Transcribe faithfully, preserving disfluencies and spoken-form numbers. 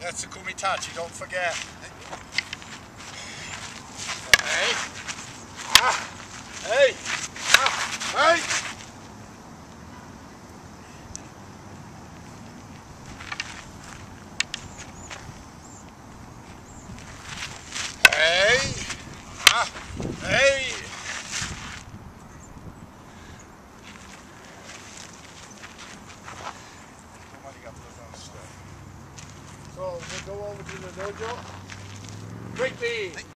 That's a kumitachi, don't forget. Hey. Ah. Hey. Ah. Hey. Hey. Ah. Hey. So we'll go over to the dojo. Quickly.